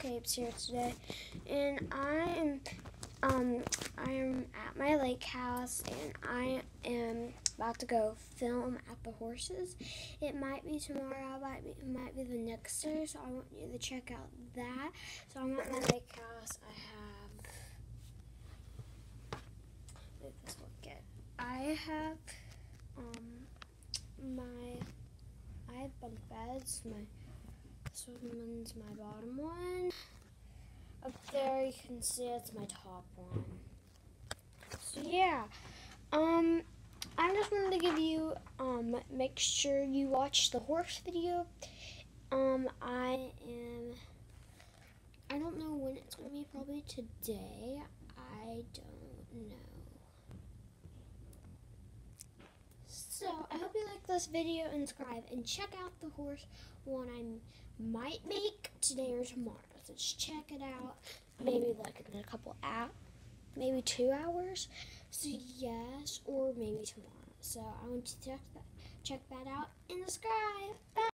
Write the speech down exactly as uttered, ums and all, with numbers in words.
Capes here today, and I am um I am at my lake house, and I am about to go film at the horses. It might be tomorrow, might be, it might be the next day, so I want you to check out that. So I'm at my lake house. I have let this look good. I have um my I have bunk beds. My This one's my bottom one. Up there you can see it's my top one. So yeah, um, I just wanted to give you, um, make sure you watch the horse video. Um, I am, I don't know when it's going to be, probably today. I don't know. So, I hope you like this video and subscribe, and check out the horse one I might make today or tomorrow. So just check it out, maybe like in a couple hours, maybe two hours. So yes, or maybe tomorrow. So I want you to check that, check that out and subscribe. Bye.